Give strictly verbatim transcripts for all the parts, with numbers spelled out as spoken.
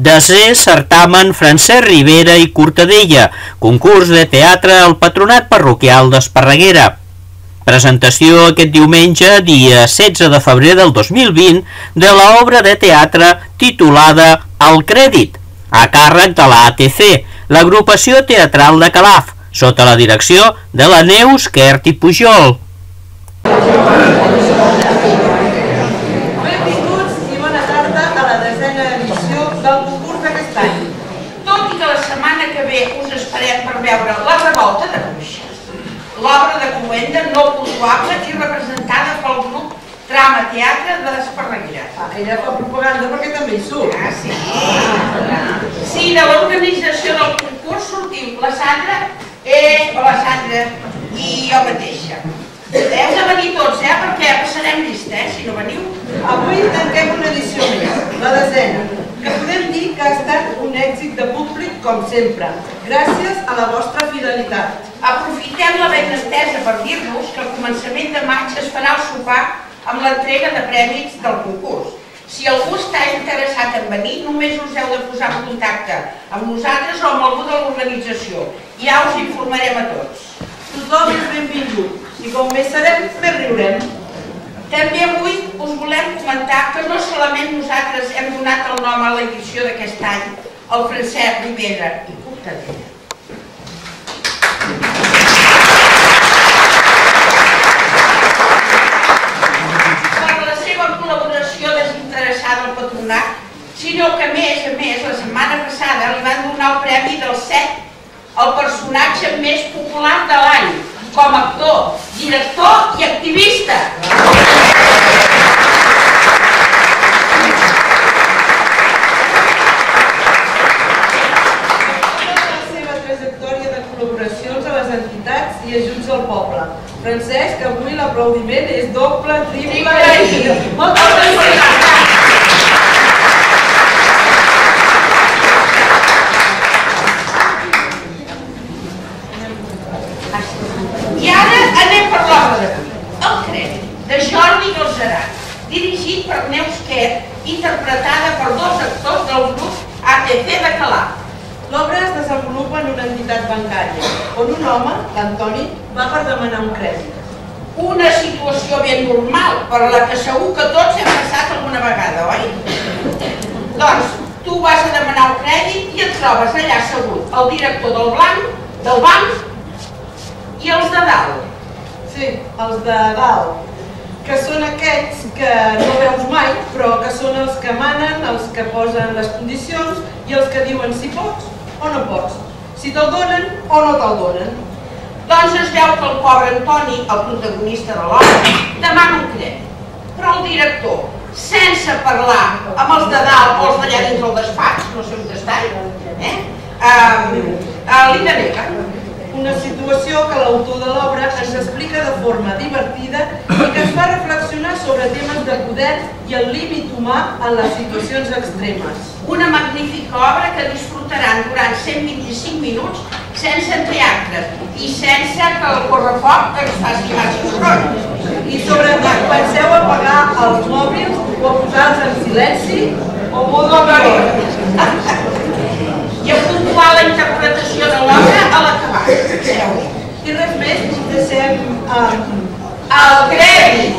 Desè certamen Francesc Ribera i Cortadella, concurs de teatre al Patronat Parroquial d'Esparreguera. Presentació aquest diumenge, dia setze de febrer del dos mil vint, de l'obra de teatre titulada El Crèdit, a càrrec de l'A T C, l'agrupació teatral de Calaf, sota la direcció de la Neus Quert i Pujol. Benvinguts i bona tarda a la desena edició del concurs d'aquest any. Tot i que la setmana que ve us esperem per veure La Revolta de Bruixes, l'obra de Cloenda no puntuable i representada pel grup Trama Teatre de l'Esparreguera. Ah, ella fa propaganda perquè també hi surt. Ah, sí. Sí, de l'organització del concurs sortim la Sandra, eh, o la Sandra i jo mateixa. Heu de venir tots, eh, perquè passarem llista, eh, si no veniu. Avui tanquem una edició més, la desena, que podem dir que ha estat un èxit de públic com sempre, gràcies a la vostra fidelitat. Aprofitem la benestesa per dir-vos que al començament de maig es farà el sopar amb l'entrega de premis del concurs. Si algú està interessat en venir, només us heu de posar en contacte amb nosaltres o amb algú de l'organització. Ja us informarem a tots. Tothom és benvingut, i com més serem, més riurem. També avui us volem comentar que no solament nosaltres hem donat el nom a l'edició d'aquest any, el Francesc Ribera i Cortadella. Desinteressada al patronat, sinó que a més a més la setmana passada li van donar el premi del set al personatge més popular de l'any com a actor, director i activista. La seva trajectòria de col·laboracions a les entitats i ajuts al poble. Francesc, avui l'aplaudiment és doble, triple i... Moltes gràcies! I ara anem per l'obra d'avui, El Crèdit, de Jordi Galceran, dirigit per Neus Quert, interpretada per dos actors del grup A T C de Calaf. L'obra es desenvolupa en una entitat bancària, on un home, l'Antoni, va per demanar un crèdit. Una situació ben normal, per la que segur que tots hem passat alguna vegada, oi? Doncs tu vas a demanar un crèdit i et trobes allà assegut el director del banc, del banc i els de dalt. Sí, els de dalt, que són aquests que no veus mai, però que són els que manen, els que posen les condicions i els que diuen si pots o no pots, si te'l donen o no te'l donen. Doncs es veu que el pobre Antoni, el protagonista de l'obra, demana un crèdit, però el director, sense parlar amb els de dalt o els d'allà dins del despatx, no sé on estan, eh? Uh, li denega. Una situació que l'autor de l'obra ens explica de forma divertida i que ens fa reflexionar sobre temes de poder i el límit humà en les situacions extremes. Una magnífica obra que disfrutaran durant cent vint-i-cinc minuts sense entreactes i sense que el correfoc ens faci massa soroll. I sobretot penseu a apagar els mòbils o a posar-los en silenci o modo avió. I a puntuar la interpretació de l'obra a l'acabar. I res més, us deixem El Crèdit.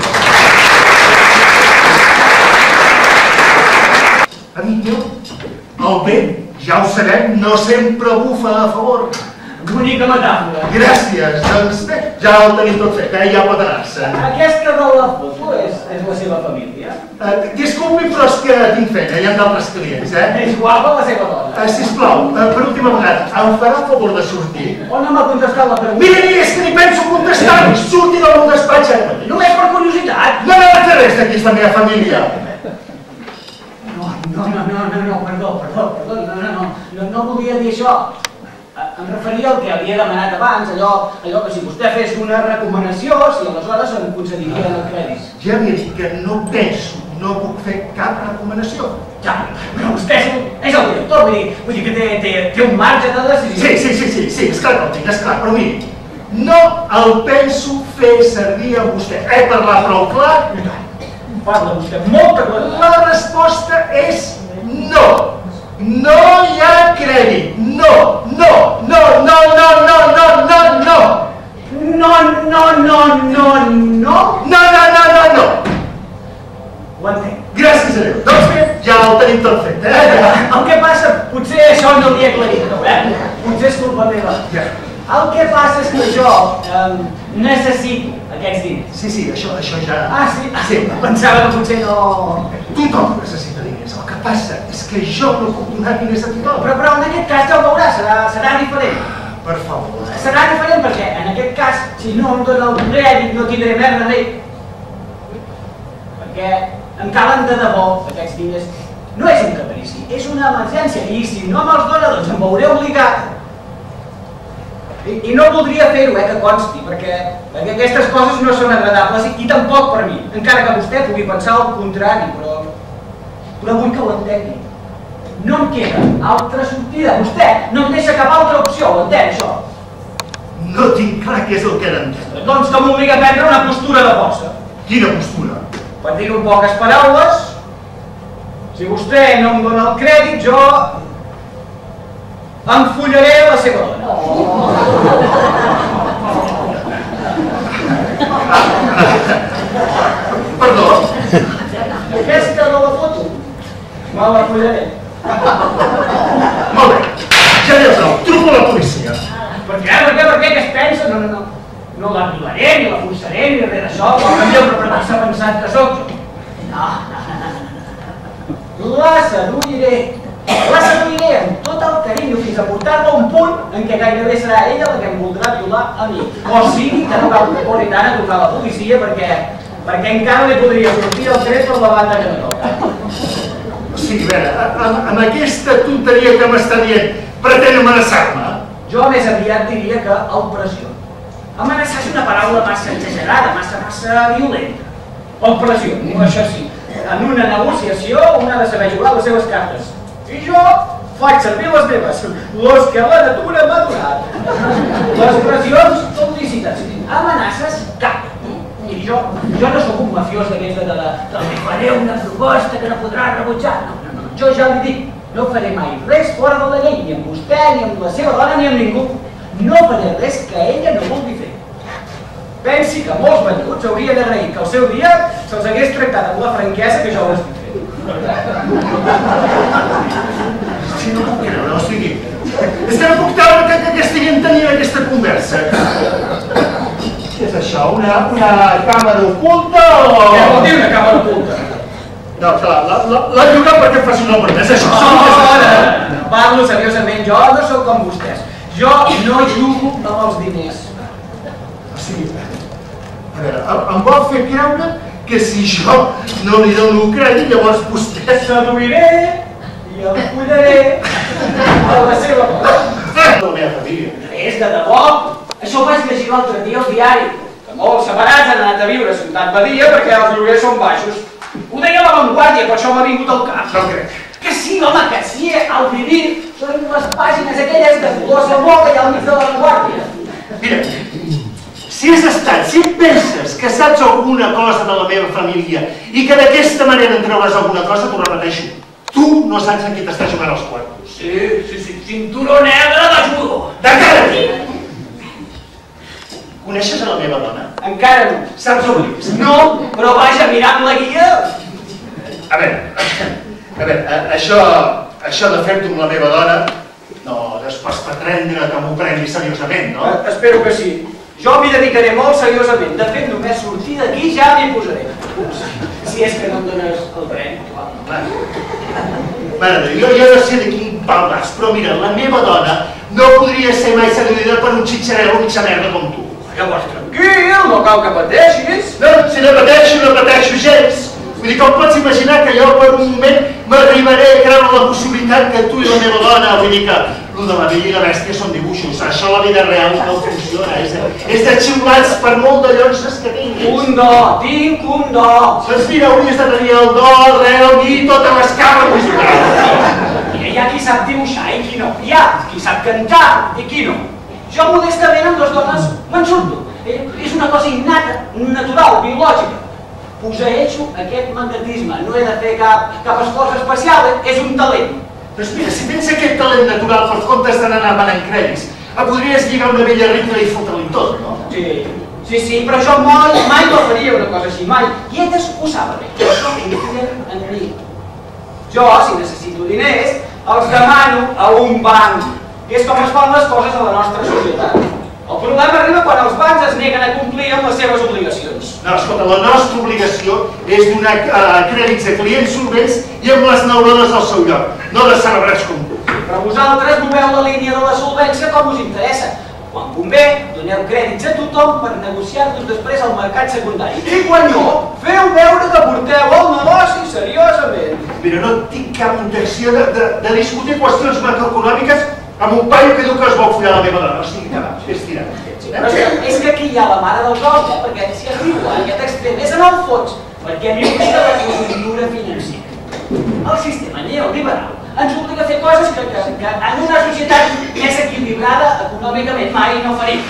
Amic meu, el vent, ja ho sabem, no sempre bufa a favor. Bonica metàfora. Gràcies, doncs bé, ja ho tenim tot fet, eh? Ja pot anar-se. Aquesta de la foto és, és la seva família? Uh, disculpi, però és que tinc feina, hi ha d'altres clients, eh? És guapa la seva dona? Uh, sisplau, uh, per última vegada, em farà el favor de sortir? O no m'ha contestat la pregunta? Mira, mira, és que ni penso contestar-hi, surti del meu despatx ara mateix. Només per curiositat? No m'ha de fer res d'aquí, és la meva família. No, no, no, no, no, no, perdó, perdó, perdó, no, no, no, no, no volia dir això. Em referia al que havia demanat abans, allò, allò que si vostè fes una recomanació, si aleshores em concediria el crèdit. Ja li he dit que no penso, no puc fer cap recomanació. Ja, però vostè és, és el director, vull dir, vull dir que té, té, té un marge de decisió. Sí, sí, sí, sí, sí, esclar que el tinc, esclar, però miri, no el penso fer servir a vostè. He parlat prou clar? Parla vostè molta cosa. La resposta és no. No hi ha crèdit. No, no, no, no, no, no, no, no, no. No, no, no, no, no. No, no, no, no, no. Ho entenc. Gràcies a Déu. Doncs bé, ja el tenim tot fet, eh? El que passa, potser això no l'hi he aclarit, no, eh? Potser és culpa meva. El que passa és que jo eh, necessito aquests diners. Sí, sí, això, això ja... Ah, sí? Sí. Pensava que potser no... Tothom necessita diners. El que passa és que jo no puc donar diners a tothom. Però, però en aquest cas ja ho veuràs, serà, serà diferent. Per favor. Serà diferent perquè, en aquest cas, si no em dóna el crèdit, no tindré més remei. Perquè em calen de debò aquests diners. No és un caprici, és una emergència. I si no me'ls dóna, doncs em veuré obligat. I, i no voldria fer-ho, eh, que consti, perquè, perquè aquestes coses no són agradables i, i tampoc per mi. Encara que vostè pugui pensar el contrari, però, però vull que ho entengui. No em queda altra sortida. Vostè no em deixa cap altra opció, ho entén, això? No tinc clar què és el que he d'entendre. Doncs que m'obliga a prendre una postura de força. Quina postura? Per dir-ho en poques paraules, si vostè no em dóna el crèdit, jo enfullaré la seva dona. Perdó? Aquesta de la foto, me la fullaré. Molt bé, ja n'hi ha prou. Truco a la policia. Per què? Per què? Per què? Què es pensa? No, no, no. No la violaré, ni la forçaré, ni res d'això. Però per què s'ha pensat que sóc jo? No, no, no. La seduiré. La seduiré amb tot el carinyo fins a portar-la a un punt en què gairebé serà ella la que em voldrà violar a mi. O sigui que no cal que fori tant a trucar a la policia perquè, perquè encara li podria sortir el tret per la banda que no toca. O sigui, a veure, amb, amb aquesta tonteria que m'està dient, pretén amenaçar-me? Jo més aviat diria que el pressió. Amenaçar és una paraula massa exagerada, massa, massa violenta. El pressió, això sí. En una negociació un ha de saber jugar les seves cartes. I jo faig servir les meves, les que la natura m'ha donat. Les pressions són lícites, amenaces cap. I jo, jo no sóc un mafiós d'aquesta de la que li faré una proposta que no podrà rebutjar. No, no, no. Jo ja li dic, no faré mai res fora de la llei, ni amb vostè, ni amb la seva dona, ni amb ningú. No faré res que ella no vulgui fer. Pensi que molts venduts haurien d'agrair que al seu dia se'ls hagués tractat amb la franquesa que jo ho estic fent. Sí, no puc creure, o sigui, és que no puc creure que, que, que estiguin tenint aquesta conversa. Què és això, una, una càmera oculta o...? Què vol dir una càmera oculta? No, clar, l'ha llogat perquè faci una obra, és això. No, no, no, parlo seriosament, jo no sóc com vostès. Jo no jugo amb els diners. O sigui, a veure, em vol fer creure que si jo no li dono crèdit, llavors vostè... Seduiré i el collaré a la seva cosa. La meva família. És de debò? Això ho vaig llegir l'altre dia al diari, que molts separats han anat a viure a Ciutat Badia perquè els lloguers són baixos. Ho deia La Vanguardia, per això m'ha vingut al cap. No crec. Que sí, home, que sí, al vivir són les pàgines aquelles de color salmó que hi ha al mig de La Vanguardia. Mira, si has estat, si penses que saps alguna cosa de la meva família i que d'aquesta manera en trobes alguna cosa, t'ho repeteixo, tu no saps en qui t'està jugant els quartos. Sí, sí, sí, cinturó negre de judo. De cara aquí! Coneixes a la meva dona? Encara no. Saps on vius? No, però vaja, mirant la guia. A veure, a veure, això, això de fer-t'ho amb la meva dona, no, després pretendre que m'ho prengui seriosament, no? Espero que sí. Jo m'hi dedicaré molt seriosament. De fet, només sortir d'aquí ja m'hi posaré. Si és que no em dones el tren. Mare de Déu, jo no sé de quin pal vas, però mira, la meva dona no podria ser mai seduïda per un xitxarel o mitja merda com tu. Llavors, tranquil, no cal que pateixis. No, si no pateixo, no pateixo gens. Vull dir, com pots imaginar que jo per un moment m'arribaré a creure la possibilitat que tu i la meva dona, vull dir que el de la Bella i la Bèstia són dibuixos, això a la vida real no funciona, és de, és de xiulats per molt de llonses que tinguis. Un do, tinc un do. Doncs mira, hauries de tenir el do, el re, el mi, totes les cames musicals. Hi ha qui sap dibuixar i qui no. Hi ha qui sap cantar i qui no. Jo modestament amb les dones me'n surto. És una cosa innata, natural, biològica. Posseeixo aquest magnetisme, no he de fer cap, cap esforç especial, és un talent. Doncs mira, si tens aquest talent natural per comptes d'anar manant crèdits, et podries lligar una vella rica i fotre-li tot, no? Sí, sí, sí, però jo mai, mai no faria una cosa així, mai. I elles ho saben bé, que això confien en mi. Jo, si necessito diners, els demano a un banc, que és com es fan les coses a la nostra societat. El problema arriba quan els bancs es neguen a complir amb les seves obligacions. No, escolta, la nostra obligació és donar crèdits a clients solvents i amb les neurones al seu lloc, no de celebrats com tu. Però vosaltres moveu la línia de la solvència com us interessa. Quan convé, doneu crèdits a tothom per negociar-los després al mercat secundari. I quan no, feu veure que porteu el negoci seriosament. Mira, no tinc cap intenció de, de, de discutir qüestions macroeconòmiques amb un paio que diu que es vol follar la meva dona. O sigui, que va, és tirat. Però és que, és que aquí hi ha la mare del gos, eh? Perquè si arribo a aquest extrem és en el fons, perquè m'hi obliga la conjuntura financera. El sistema neoliberal ens obliga a fer coses que, que, que en una societat més equilibrada econòmicament mai no farim.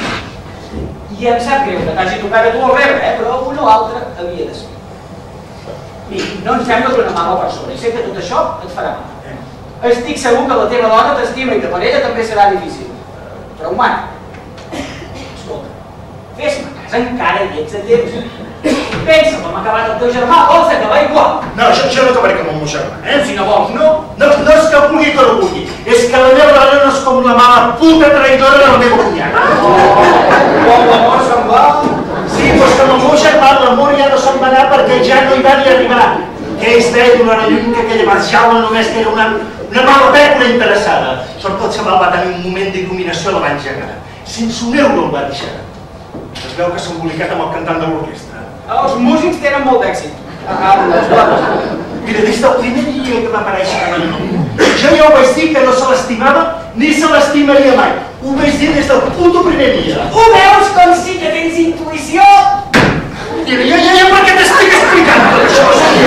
I em sap greu que t'hagi tocat a tu el rebre, eh? Però un o altre havia de ser. Mira, no em sembla una mala persona, i sé que tot això et farà mal. Estic segur que la teva dona t'estima i que per ella també serà difícil. Però, humana, escolta, fes-me cas, encara hi ets a temps. Pensa com ha acabat el teu germà, vols acabar igual? No, jo, jo no acabaré com el meu germà, eh? Si no vols, no. No, no és que vulgui que no vulgui, és que la meva dona no és com la mala puta traïdora de la meva cunyada. Oh, com l'amor se'n va? Sí, doncs que amb el meu germà l'amor ja no se'n va anar perquè ja no hi va ni arribar. Que ells deien una hora lluny que aquella marxava només que era una, una mala pècula interessada. Sobretot se va tenir un moment d'il·luminació la va engegar. Sense un euro el va deixar. Es veu que s'ha embolicat amb el cantant de l'orquestra. Els músics tenen molt d'èxit. Mira, des del primer dia que va aparèixer a la llum, jo ja ho vaig dir que no se l'estimava ni se l'estimaria mai. Ho vaig dir des del puto primer dia. Ho veus com sí que tens intuïció? Mira, jo, jo, jo per què t'estic explicant tot això?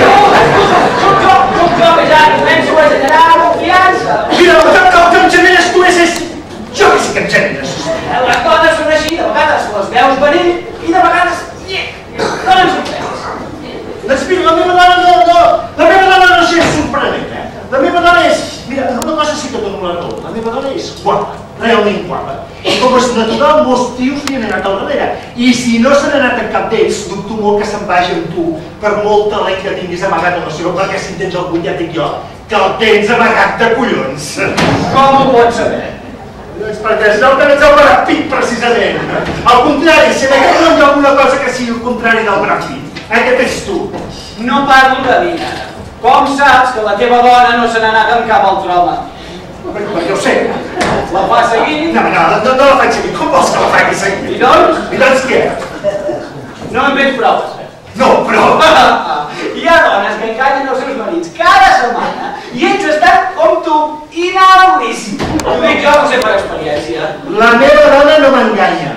Soc jo, soc jo que ja començo a generar confiança. Mira, el que, el que em generes tu és, és... Jo que sí que em generes. Les dones són així, de vegades les veus venir i de vegades... No ens sorprenes. Doncs mira, la meva dona no, no, la meva dona no és sorprenent, eh? La meva dona és, mira, una cosa sí que dono la raó, la meva dona és guapa, realment guapa. I com és natural, molts tios li han anat al darrere. I si no se n'ha anat a cap d'ells, dubto molt que se'n vagi amb tu, per molt talent que tinguis amagat a la seva, perquè si tens algun ja dic jo, que el tens amagat de collons. Com ho pots saber? Doncs perquè és el que ets el Brad Pitt, precisament. Al contrari, si en aquest món hi ha alguna cosa que sigui el contrari del Brad Pitt, aquest ets tu. No parlo de mi, ara. Com saps que la teva dona no se n'ha anat amb cap altre home? Perquè ho sé. La fa seguir? No, no, no, no la faig seguir. Com vols que la faci seguir? I doncs? I doncs què? No em veig proves. No, però... Hi ha dones que enganyen els seus marits cada setmana i ells estan com tu, inauris. Ho dic jo, ho sé per experiència. La meva dona no m'enganya.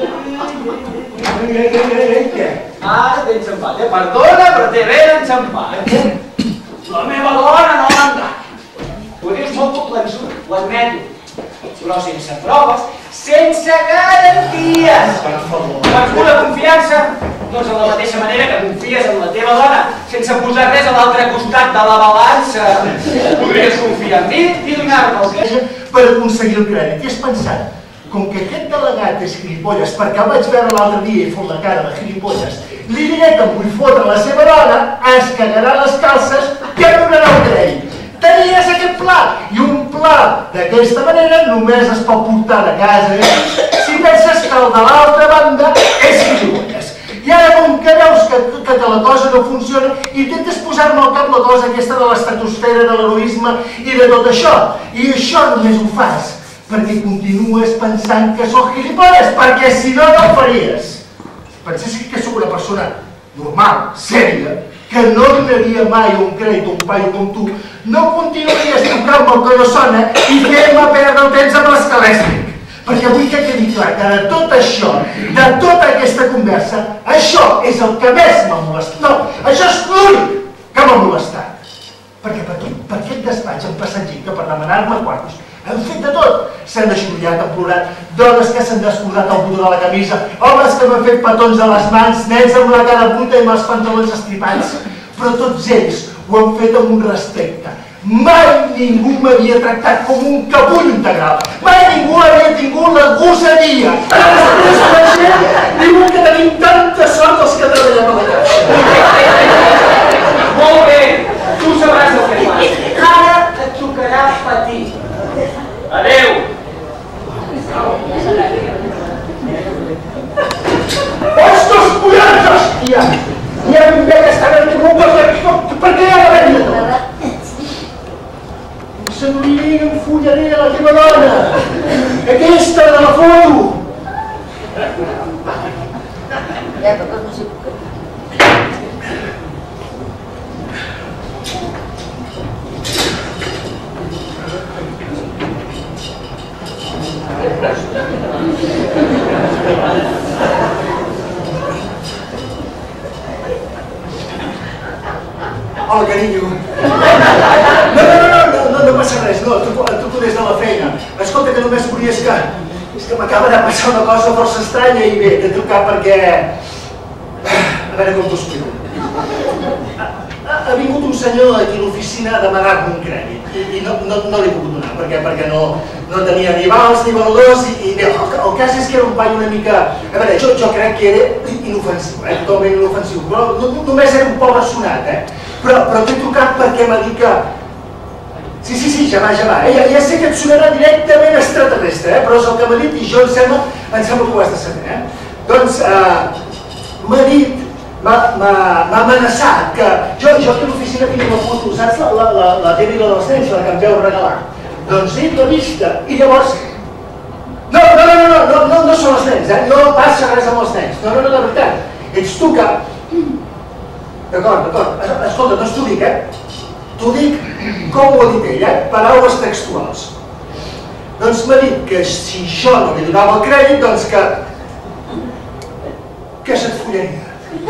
Què? Ara tens empat, eh? Perdona, però té ben enxampat. La meva dona no m'enganya. Ho dius molt convençut, ho admeto. Però sense proves, sense garanties. Per favor. Vols pura confiança? Doncs de la mateixa manera que confies en la teva dona sense posar res a l'altre costat de la balança. Podries confiar en mi i donar-me el que... Per aconseguir el crèdit. I has pensat, com que aquest delegat és gilipolles, perquè el vaig veure l'altre dia i fot la cara de gilipolles, li diré que em vull fotre la seva dona, es cagarà les calces i em donarà el crèdit. Tenies aquest pla, i un pla d'aquesta manera només es pot portar de casa si penses que el de l'altra banda és gilipolles. I ara, com que veus que, que la cosa no funciona, intentes posar-me al cap la cosa aquesta de l'estratosfera, de l'heroisme i de tot això. I això només ho fas perquè continues pensant que sóc gilipolles, perquè si no, no ho faries. Pensessis que sóc una persona normal, sèria, que no donaria mai un crèdit a un paio com tu, no continuaries tocant-me el que no sona i fer-me perdre el temps amb l'escalèstic. Perquè vull que quedi clar que de tot això, de tota aquesta conversa, això és el que més m'ha molestat. No, això és l'únic que m'ha molestat. Perquè per aquí, per aquest despatx han passat gent que per demanar-me quartos han fet de tot. S'han deixorollat, han plorat, dones que s'han descordat el botó de la camisa, homes que m'han fet petons a les mans, nens amb la cara bruta i amb els pantalons estripats. Però tots ells ho han fet amb un respecte, Mai ningú m'havia tractat com un capull integral. Mai ningú havia tingut la gosadia. Després la gent diuen que tenim tanta sort els que treballem a la caixa. Molt bé, tu sabràs el que fas. Ara et tocarà patir. Adéu. Ostres, collons, hòstia! Ja ben bé que estan en tu, per què hi ha la venda? Senyoria, em follaré a la teva dona! Aquesta, de la foto! Hola, carinyo. No, no, no, no, no passa res, no, tu des de la feina. Escolta, que només volies que... És que m'acaba de passar una cosa força estranya i bé, t'he trucat perquè... A veure com t'ho explico. Ha vingut un senyor aquí a l'oficina a demanar-me un crèdit i no l'he pogut donar perquè no tenia ni vals ni valedors i bé, el cas és que era un paio una mica... A veure, jo crec que era inofensiu, eh, totalment inofensiu, però només era un pobre sonat, eh. Però t'he trucat perquè m'ha dit que... Sí, sí, sí, ja va, ja va. Ja sé que et sonarà directament extraterrestre, però és el que m'ha dit i jo em sembla que ho has de saber. Doncs m'ha dit, m'ha amenaçat que jo aquí a l'oficina tinc una foto, saps la tele dels nens, la que em veu regalar? Doncs ell l'ha vista i llavors... No, no, no, no, no són els nens, eh? No passa res amb els nens. No, no, no, de veritat. Ets tu que... D'acord, d'acord. Escolta, doncs t'ho dic, eh? T'ho dic com ho ha dit ell, eh? Paraules textuals. Doncs m'ha dit que si jo no li donava el crèdit, doncs que... que se't follaria.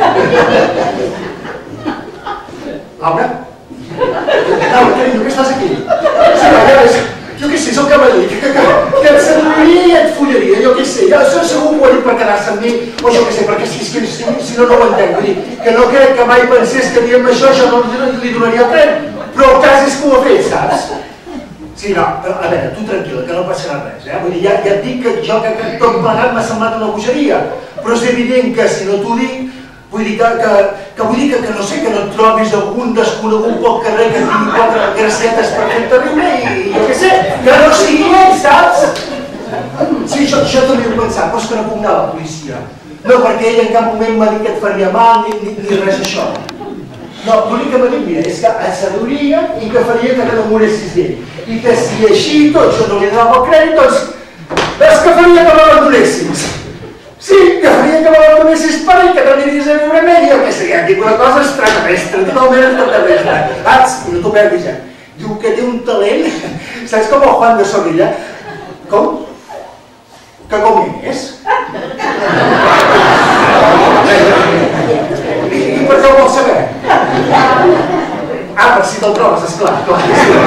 Laura? Laura, carinyo, que estàs aquí? Sí, va, ja ves, jo què sé, és el que m'ha dit, que et seduiria i et follaria, jo què sé, jo segur que ho ha dit per quedar-se amb mi, o jo què sé, perquè si no, no ho entenc, vull dir, que no crec que mai pensés que dient això jo no li donaria el crèdit, però el cas és que ho ha fet, saps? Sí, no, a veure, tu tranquil·la, que no passarà res, eh? Vull dir, ja et dic que jo que tot plegat m'ha semblat una bogeria, però és evident que si no t'ho dic, vull dir que vull dir que no sé, que no et trobis algun desconegut pel carrer que tingui quatre gracietes per fer-te riure i jo què sé, que no sigui ell, saps? Sí, jo també ho he pensat, però és que no puc anar a la policia. No, perquè ell en cap moment m'ha dit que et faria mal ni res d'això. No, l'únic que m'ha dit, mira, és que et seduiria i que faria que no moressis d'ell. I que si així tot jo no li donava el crèdit, doncs és que faria que m'abandonessis. Sí, que faria que m'abandonessis per ell, que t'aniries a viure amb ell, jo què sé, ja dic una cosa extraterrestre, totalment extraterrestre. Saps? I no t'ho perdis, ja. Diu que té un talent, saps com el Juan de Zorrilla? Com? Que com ell és? I per què ho vols saber? Ah, per si te'l trobes, esclar, clar.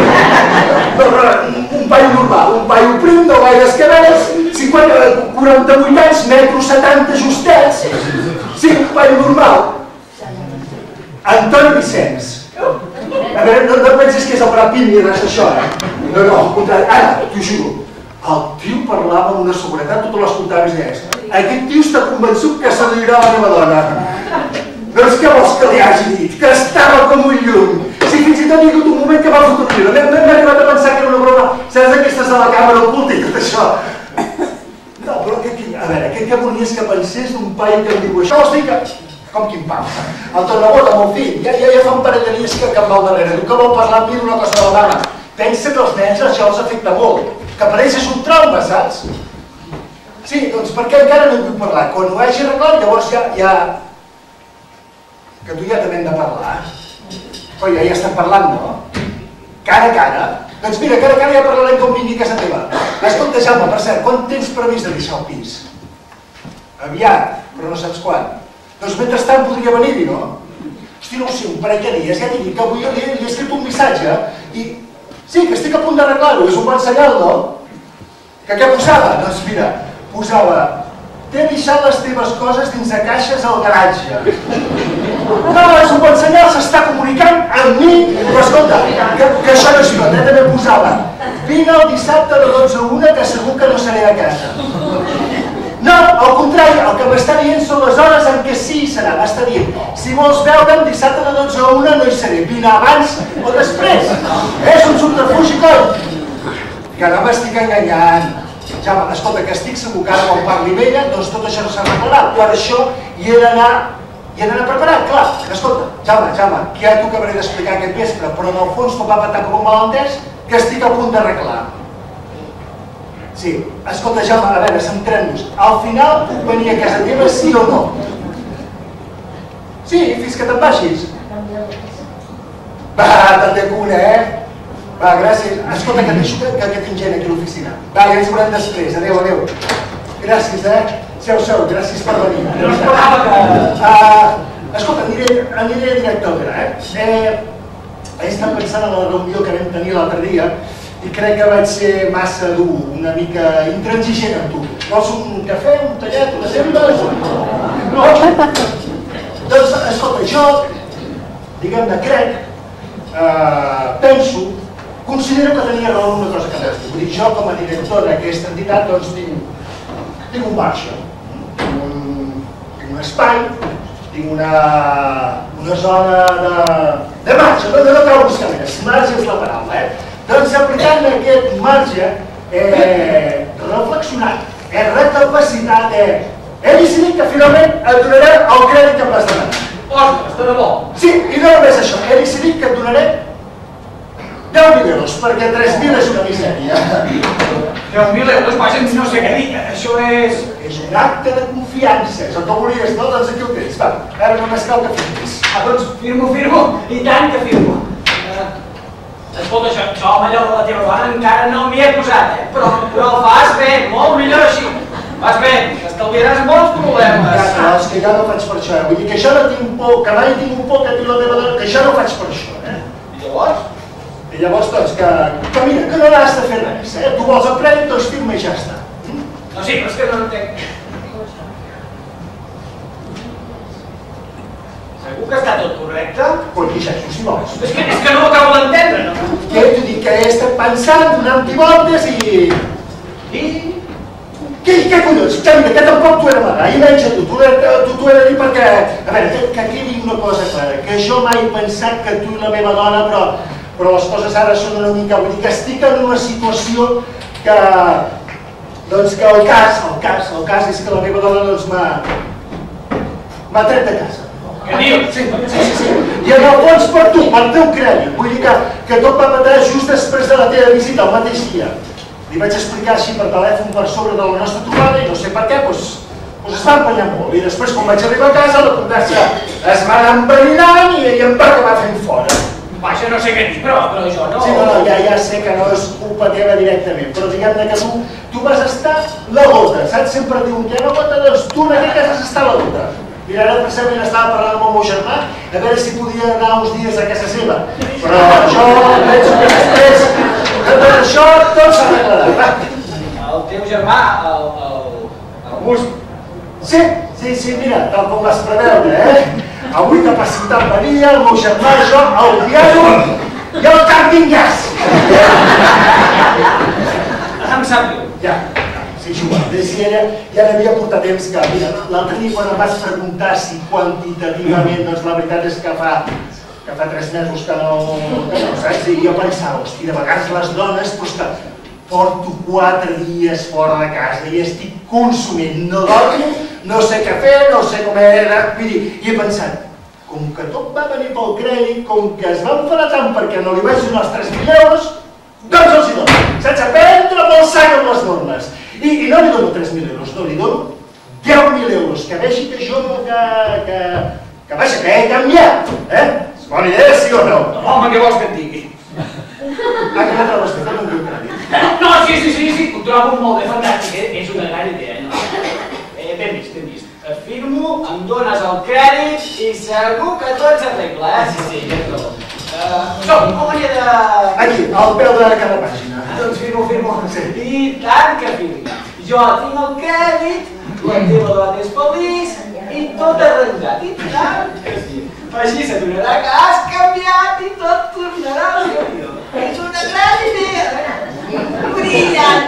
Un paio normal, un paio prim, no gaires cabells, quaranta-vuit anys, metro setanta justets. Sí, un paio normal. Antoni Vicenç. A veure, no pensis que és el Brad Pitt ni res d'això, eh? No, no, al contrari. Ara, t'ho juro, el tio parlava amb una seguretat, totes les comptaves deies. Aquest tio està convençut que seduirà la meva dona. Doncs què vols que li hagi dit? Que estava com un llum. Si fins i tot hi ha hagut un moment que va fotre-li. M'he arribat a pensar que era una broma. Saps aquestes de la càmera oculta i tot això? No, però a veure, què volies que pensés d'un paio que em diu això? Vols dir que... Com quin pau? El Tornabot amb el fill. Ja fa un parell de dies que em va al darrere. Diu que vol parlar amb mi d'una cosa de la dama. Pensa que els nens això els afecta molt. Que per ells és un trauma, saps? Sí, doncs per què encara no hi vull parlar? Quan ho hagi arreglat, llavors ja... Que tu ja també hem de parlar. Però ja hi estem parlant, no? Cara a cara. Doncs mira, cara a cara ja parlarem com vingui a casa teva. Escolta, Jaume, per cert, quan tens previst de deixar el pis? Aviat, però no saps quan. Doncs mentrestant podria venir-hi, no? Hosti, no ho sé, un parell de dies, ja t'he dit que avui li he escrit un missatge i... Sí, que estic a punt d'arreglar-ho, és un bon senyal, no? Que què posava? Doncs mira, posava... T'he deixat les teves coses dins de caixes al garatge. No, és un bon senyal, s'està comunicant amb mi, però escolta, que, que això no és tot, eh? També posava, vine el dissabte de dotze a una, que segur que no seré a casa. No, al contrari, el que m'està dient són les hores en què sí serà. M'està dient, si vols veure'm dissabte de dotze a una no hi seré, vine abans o després. És un subterfugi, coi. Que no m'estic enganyant. Jaume, escolta, que estic segur que ara quan parli amb ella, doncs tot això no s'arreglarà. Per això hi he d'anar hi he d'anar preparat, clar. Escolta, Jaume, Jaume, que ja t'ho acabaré d'explicar aquest vespre, però en el fons tot va patar com un malentès que estic a punt d'arreglar. Sí, escolta, Jaume, a veure, centrem-nos. Al final puc venir a casa teva, sí o no? Sí, fins que te'n vagis. Va, te'n dec una, eh? Va, gràcies. Escolta, que deixo que, que tinc gent aquí a l'oficina. Va, ja ens veurem després. Adéu, adéu. Gràcies, eh? Seu, seu, gràcies per venir. No esperava que... Uh, escolta, aniré, aniré directe al gra, eh? eh? He estat pensant en la reunió que vam tenir l'altre dia i crec que vaig ser massa dur, una mica intransigent amb tu. Vols un cafè, un tallet, una sembres? No? Doncs, escolta, jo, diguem-ne, crec, eh, penso, considero que tenia raó en una cosa que m'has dit. Vull dir, jo com a director d'aquesta entitat, doncs tinc, tinc un marge, tinc un, tinc un espai, tinc una, una zona de, de marge, no, no cal buscar més, marge és la paraula, eh? Doncs aplicant aquest marge, eh, reflexionat, he recapacitat, eh, he decidit que finalment et donaré el crèdit que em vas demanar. Ostres, de debò. Sí, i no només això, he decidit que et donaré deu mil euros, perquè tres mil és una misèria. deu mil euros, vaja, no sé què dir, això és... És un acte de confiança, és el que volies, no? Doncs aquí ho tens, va, ara només cal que firmis. Ah, doncs firmo, firmo, i tant que firmo. Uh, escolta, això, això, home, allò de la teva dona encara no m'hi he posat, eh? Però, però el fas bé, molt millor així. Vas bé, estalviaràs molts problemes. Ja, no, és que ja no faig per això, eh? Vull dir que jo no tinc por, que mai tinc por que tinc la meva dona, que jo no faig per això, eh? I llavors? I llavors, doncs, que, que mira, que no n'has de fer res, eh? Tu vols el crèdit, doncs firma i ja està. No, sí, però és que no entenc. Segur que està tot correcte? Pues llegeixo, si vols. És que, és que no ho acabo d'entendre, no? Què t'ho dic, que he estat pensant, donant-hi voltes i... I... Què, què collons? Que mira, que tampoc t'ho he d'amagar, i menys a tu, t'ho he de dir perquè... A veure, que, que quedi una cosa clara, que jo mai he pensat que tu i la meva dona, però, però les coses ara són una mica... Vull dir que estic en una situació que... Doncs que el cas, el cas, el cas és que la meva dona doncs m'ha... m'ha tret de casa. Què dius? Sí, sí, sí, sí. I en el fons per tu, per teu crèdit. Vull dir que, que tot va patar just després de la teva visita, el mateix dia. Li vaig explicar així per telèfon per sobre de la nostra trobada i no sé per què, doncs, doncs es va empenyar molt. I després, quan vaig arribar a casa, la conversa es va anar enverinant i, i em va acabar fent fora. Vaja, no sé què dir, però, però jo no... Sí, no, no, ja, ja sé que no és culpa teva directament, però diguem-ne que tu, tu vas estar la gota, saps? Sempre diuen que hi ha una gota, doncs tu en aquest cas has estat la gota. Mira, ara precisament estava parlant amb el meu germà a veure si podia anar uns dies a casa seva, però jo penso que després de tot això tot s'arreglarà. El teu germà, el... el... August. Sí, sí, sí, mira, tal com vas preveure, eh? Avui capacitat venia, el meu germà, jo, el piano i el camping gas. Em sap greu. Ja, sí, juga. Si ella ja n'havia portat temps que, mira, l'altre dia quan em vas preguntar si quantitativament, doncs la veritat és que fa que fa tres mesos que no, que no, saps? I jo pensava, hosti, de vegades les dones, doncs que porto quatre dies fora de casa i estic consumint, no dormo, no sé què fer, no sé com he de... Vull dir, i he pensat, com que tot va venir pel crèdit, com que es va enfadar tant perquè no li vaig donar els tres mil euros, doncs els hi dono, saps? A prendre pel sac amb les normes. I, i no li dono tres mil euros, no li dono deu mil euros, que vegi que jo no, que... que, que vaja, que he canviat, eh? És bona idea, sí o no? Home, què vols que et digui? Ah, que no trobes que tot un crèdit. No, sí, sí, sí, sí, ho trobo molt bé, fantàstic, eh? És una gran idea, no? Eh, ben vist, ben vist. Firmo, em dones el crèdit i segur que tot s'arregla, eh? Sí, sí, ja trobo. Som, on venia de... Aquí, al peu de cada pàgina. Doncs firmo, firmo. I tant que firmo. Jo tinc el crèdit, la teva dona és feliç i tot arranjat. I tant que sí. Així s'adonarà que has canviat i tot tornarà al seu lloc. És una gran idea. Brillant.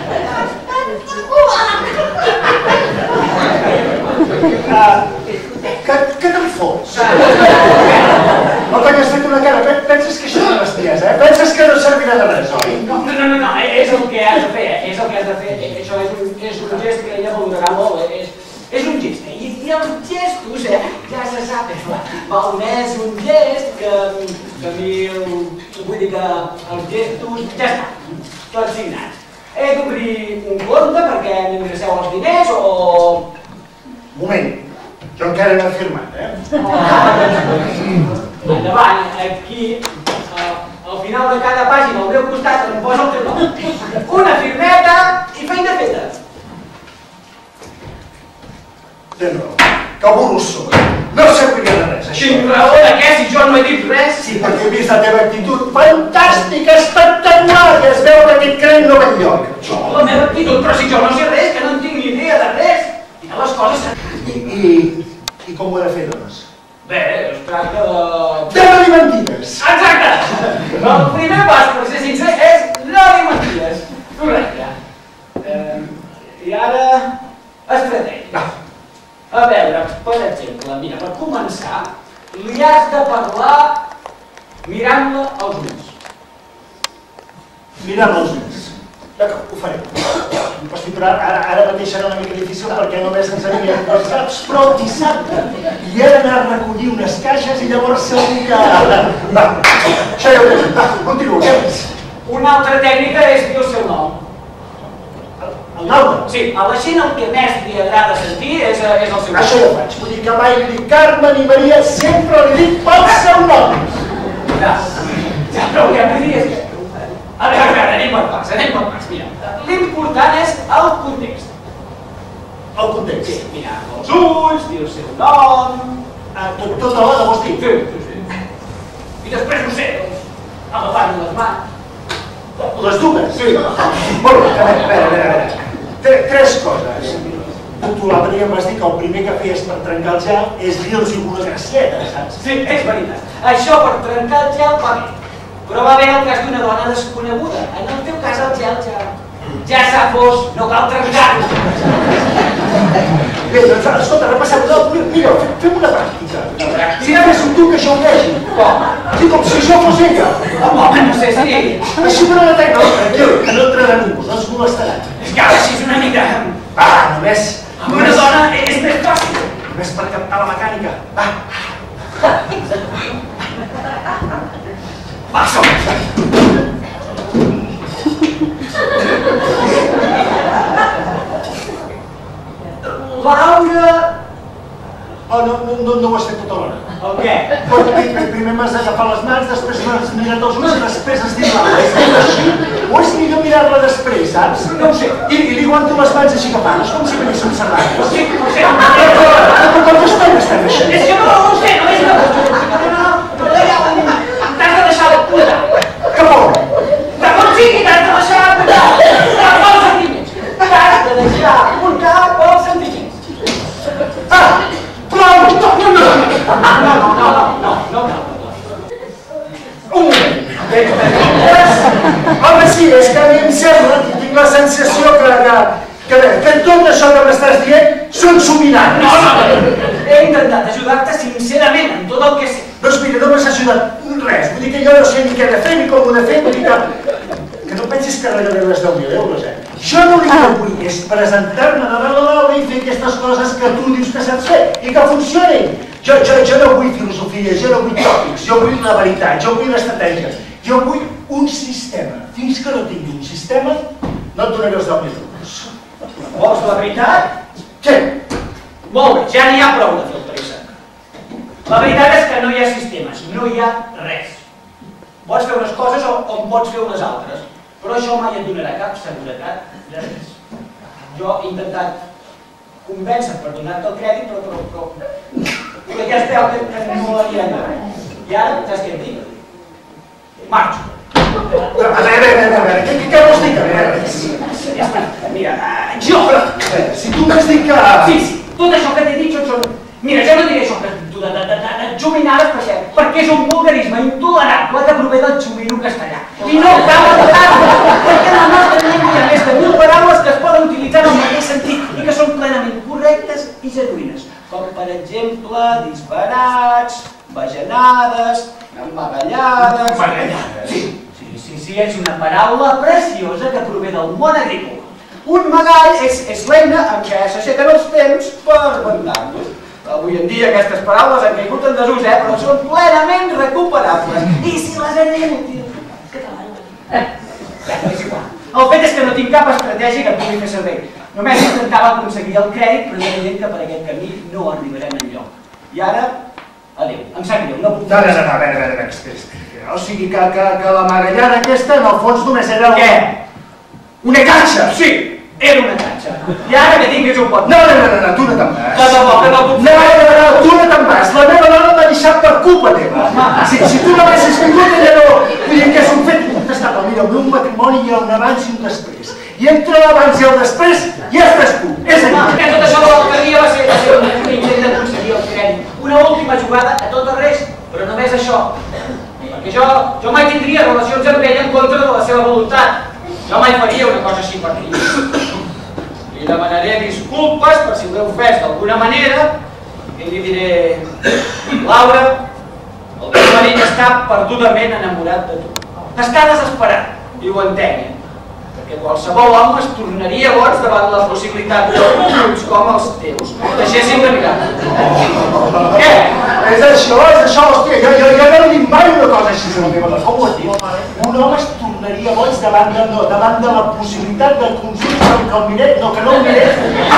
Què te'n fots? No t'hagués fet una cara, penses que això és una bestiesa, eh? Penses que no servirà de res, oi? No, no, no, no, és el que has de fer, eh? És el que has de fer. Això és un gest que ella valorarà molt, és un gest, eh? I els gestos, eh? Ja se sap, val més un gest que mil... Vull dir que els gestos ja estan, tots signats. He d'obrir un compte perquè m'ingresseu els diners o... Moment, jo encara no he firmat, eh? Endavant, aquí, al final de cada pàgina, al meu costat, em posa el teu nom. Una firmeta i feina feta. Tens raó, que burro sóc. No serviria de res, això. Tinc raó de què, si jo no he dit res? Sí, perquè he vist la teva actitud fantàstica, espectacular, que es veu que aquest cren no va enlloc. Jo, la meva actitud, però si jo no sé res, que no en tinc ni idea de res. I que les coses... I, i, i com ho he de fer, doncs? Bé, es tracta de... De no dir mentides! Exacte! El primer pas, per ser sincer, és no dir mentides. Correcte. Eh, I ara... estratègia. A veure, per exemple, mira, per començar, li has de parlar mirant-la als ulls. Mirant-la als ulls. D'acord, ho faré. Hosti, però ara, ara mateix serà una mica difícil perquè només ens anirem dos caps, però dissabte hi he d'anar a recollir unes caixes i llavors segur que... Va, això ja ho tenim. Va, continua, què més? Una altra tècnica és dir el seu nom. El nom? Sí, a la gent el que més li agrada sentir és, és el seu nom. Això ja ho faig. Vull dir que mai li dic Carmen i Maria, sempre li dic pel seu nom. Ja, ja, però el que hem de dir és que... A veure, a veure, anem per parts, anem per parts, mira. L'important és el context. El context? Sí, mira, els ulls, dir el seu nom... Ah, tot, tot alhora, vols dir? Sí, sí, sí. I després, no sé, doncs, agafant les mans. Les dues? Sí. Molt bé, a veure, a veure, a veure. Tres coses. Tu l'altre dia em vas dir que el primer que feies per trencar el gel és dir-los una gracieta, saps? Sí, és veritat. Això per trencar el gel va bé. Però va bé el cas d'una dona desconeguda. En el teu cas el gel ja... ja s'ha fos, no cal trencar-lo. Bé, doncs, escolta, repassem-ho. Mira, fem una pràctica. Si fes tu que això ho vegi. Com? Sí, com si això fos ella. Home, no sé si... Així per una tecla, tranquil, que no entrarà ningú, no ens molestarà. És que ara així és una mica... Ah, només... Amb una dona és més fàcil. Només per captar la mecànica. Va. Va, som! Laura... Oh, no, no, no ho has fet tota l'hora. El què? Primer m'has d'agafar les mans, després m'has mirat els ulls i després has dit Laura. És que així, o és millor mirar-la després, saps? No ho sé. I li aguanto les mans així agafant-les, com si venís un serrat. No sé, no sé. Però com estem estem així? És que no ho sé, no és una qüestió. No, no, no. T'has de deixar la puta. Cap on? De com sigui, t'has de deixar la puta. Cap als sentiments. T'has de deixar portar pels sentiments. Ah! Prou! No, no, no, no, no, no, no, no, no, no. Un moment. Home, sí, és que a mi em sembla, tinc la sensació que, que, que, que tot això que m'estàs dient són sobirans. No, no, no. He intentat ajudar-te sincerament en tot el que sé. Doncs mira, no m'has ajudat res. Vull dir que jo no sé ni què he de fer ni com ho he de fer. Vull dir que... Que no pensis que regalaré les deu mil euros, eh? Jo l'únic que vull és presentar-me davant la Laura i fer aquestes coses que tu dius que saps fer i que funcionin. Jo, jo, jo no vull filosofia, jo no vull tòpics, jo vull la veritat, jo vull l'estratègia. Jo vull un sistema. Fins que no tingui un sistema, no et donaré els deu mil euros. Vols la veritat? Què? Molt bé, ja n'hi ha prou de fer el pressa. La veritat és que no hi ha sistemes, no hi ha res. Pots fer unes coses o, o en pots fer unes altres, però això mai et donarà cap seguretat de res. Jo he intentat convèncer per donar-te el crèdit, però, però, però, però ja es veu que, que no l'havia de res. I ara, saps què et dic? Marxo. A veure, a veure, a veure, què, què vols dir? A veure, mira, jo... si tu m'has dit que... Sí, sí, tot això que t'he dit són... Mira, jo no diré això que tu de, de, de, de, Xuminades per què? Perquè és un vulgarisme intolerable que prové del xumino castellà. I no cal adaptar-lo, perquè en la nostra llengua hi ha més de mil paraules que es poden utilitzar en el mateix sentit i que són plenament correctes i genuïnes, com per exemple disbarats, bajanades, emmagallades... Emmagallades? Sí, sí, sí, sí, és una paraula preciosa que prové del món agrícola. Un magall és, és l'eina en què s'aixequen els temps per bandar-los. Avui en dia aquestes paraules han caigut en desús, eh? Però són plenament recuperables. I si les anem utilitzant... És igual. El fet és que no tinc cap estratègia que em pugui fer servir. Només intentava aconseguir el crèdit, però és evident que per aquest camí no arribarem enlloc. I ara, adéu. Em sap greu, no puc... No, no, no, a veure, a veure, espera. O sigui que, que, que la magallada aquesta en el fons només era... Què? Una canxa! Sí! Era una canxa. I ara que tinguis un pot... No, no, no, no, tu no te'n vas. Que no, que no puc... No, no, no, no, tu no te'n vas. La meva dona m'ha deixat per culpa teva. Si, si tu no haguessis vingut, ella no... Vull dir que és un fet incontestable. Mira, el meu matrimoni hi ha un abans i un després. I entre l'abans i el després hi estàs tu. És aquí. Que tot això de l'alcaldia va ser, va ser un intent d'aconseguir el crèdit. Una última jugada a tot el res, però només això. Perquè jo, jo mai tindria relacions amb ella en contra de la seva voluntat. Jo mai faria una cosa així per mi. Li demanaré disculpes per si l'he ofès d'alguna manera i li diré: Laura, el teu marit està perdudament enamorat de tu. Està desesperat, i ho entenc, perquè qualsevol home es tornaria boig davant la possibilitat que ulls com els teus deixessin de mirar. Què? És això, és això, hòstia, jo, jo, jo no he dit mai una cosa així a la meva dona. Com ho has dit? Un home es tornaria boig davant de, no, davant de la possibilitat de consum que el miré, no, que no el miré.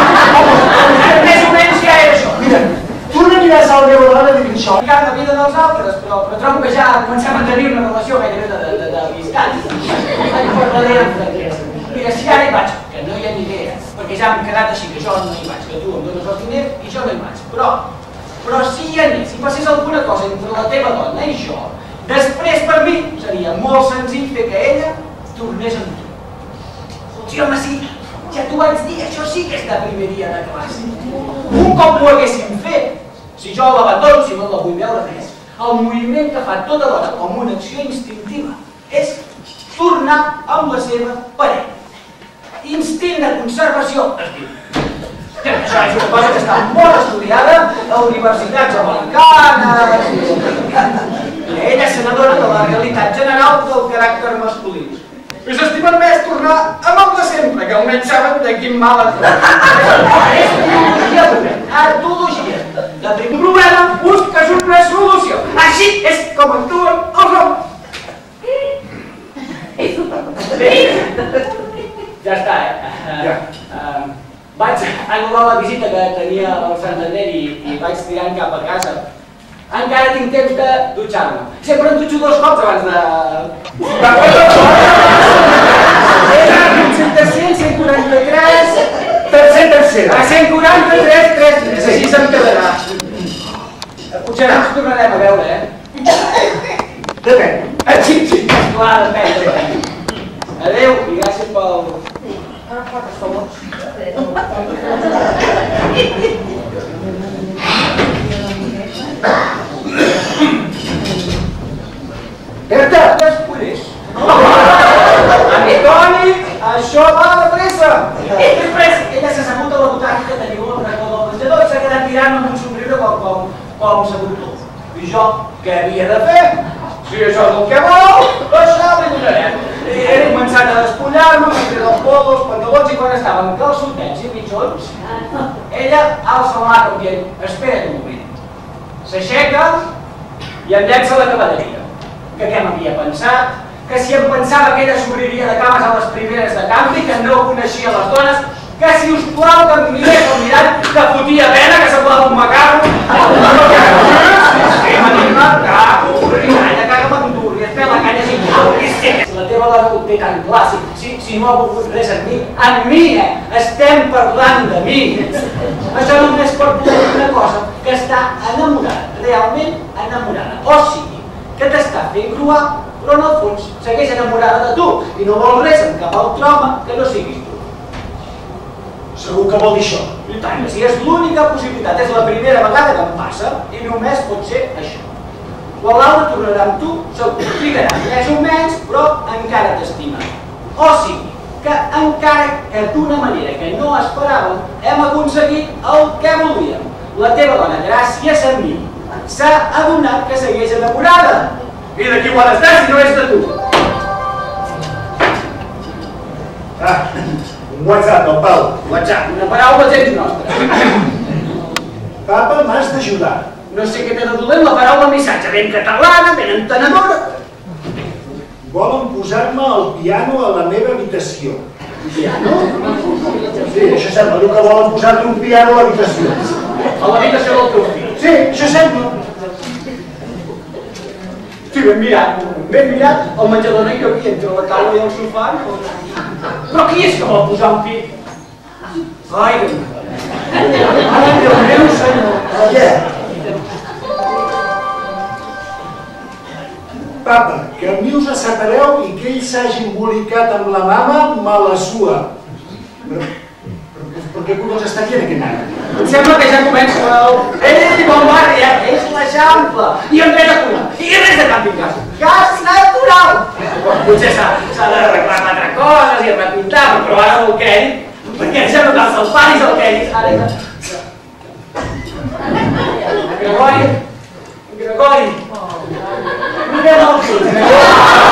Més o menys ja era això. Mira, tu no aniràs a la meva dona i dir això. Explicant la vida dels altres, però, però trobo que ja comencem a tenir una relació gairebé de, de, de, d'amistat. En parlaré amb franquesa. Mira, si ara hi vaig, que no hi ha ni idea, perquè ja hem quedat així, que jo no hi vaig, que tu em dones els diners i jo no hi vaig. Però, però si hi anés, si passés alguna cosa entre la teva dona i jo, després per mi seria molt senzill fer que ella tornés amb tu. Sí, home, sí, ja t'ho vaig dir, això sí que és de primer dia de classe. Un cop ho haguéssim fet, si jo l'abandono, si no la vull veure res, el moviment que fa tota l'hora com una acció instintiva és tornar amb la seva parella. Instint de conservació, es diu. Això és una cosa que està molt estudiada a universitats americanes. I ella se n'adona de la realitat general del caràcter masculí. I s'estimen més tornar amb el de sempre, que almenys saben de quin mal es troba. És biologia pura, etologia. De primer problema busques una solució. Així és com actuen els homes. Ja està, eh? Ja. Vaig anul·lar la visita que tenia al Santander i, i vaig tirant cap a casa. Encara tinc temps de dutxar-me. Sempre em dutxo dos cops abans de... cent quaranta-tres... Tercer, tercera. A cent quaranta-tres, tres dies. Així se'm quedarà. Potser ens tornarem a veure, eh? Depèn. Sí, sí, esclar, depèn. Adéu i gràcies pel... Per favor. Berta! Després. Antoni, això va de pressa. Després, ella s'ha assegut a la butaca que teniu al racó del menjador i s'ha quedat mirant amb un somriure com, com, com seductor. I jo, què havia de fer? Si això és el que vol, això li donarem. He començat a despullar-me, m'he tret el polo, els pantalons, i quan estàvem calçotets i mitjons, ella alça la mà com dient: espera't un moment. S'aixeca i em llença la cavaderia. Que què m'havia pensat? Que si em pensava que ella s'obriria de cames a les primeres de canvi, que no coneixia les dones, que si us plau que em mirés al mirall, que fotia pena, que semblava un macarro. Sí, m'anima, cago, rinalla, caga m'endurri, es pela canya si si la teva dona ho té tan clàssic, si, si no ha volgut res en mi, en mi, eh? Estem parlant de mi. Això només pot dir una cosa, que està enamorada, realment enamorada. O sigui, que t'està fent cruar, però en el fons segueix enamorada de tu i no vol res amb cap altre home que no siguis tu. Segur que vol dir això. I tant, si és l'única possibilitat, és la primera vegada que em passa i només pot ser això. Quan Laura tornarà amb tu, se'l complicarà més o menys, però encara t'estima. O sigui, que encara que d'una manera que no esperàvem, hem aconseguit el que volíem. La teva dona, gràcies a mi, s'ha adonat que segueix enamorada. I de qui ho ha d'estar si no és de tu? Ah, un WhatsApp del Pau. WhatsApp, una paraula gens nostra. Papa, m'has d'ajudar. No sé què té de dolent la paraula missatge, ben catalana, ben entenedora. Volen posar-me el piano a la meva habitació. Piano? Sí, això sembla, diu que volen posar-li un piano a l'habitació. A l'habitació del teu fill. Sí, això sembla. Sí, ben mirat, ben mirat. El menjador no hi cabia entre la taula i el sofà. Però qui és que vol posar un piano? Ai, Déu meu. Ai, Déu meu, senyor. Què? Papa, que a mi us separeu i que ell s'hagi embolicat amb la mama, mala sua. Però, però, però què collons està dient aquest nen? Em sembla que ja comença el... Ei, bon barri, eh? És l'Eixample. I en res de cura. I res de camping gas. Gas natural. Potser s'ha d'arreglar quatre coses i repintar, però ara el crèdit, perquè em sembla que els seus paris el crèdit, ara ja... Gregori, Gregori, mirem el fill.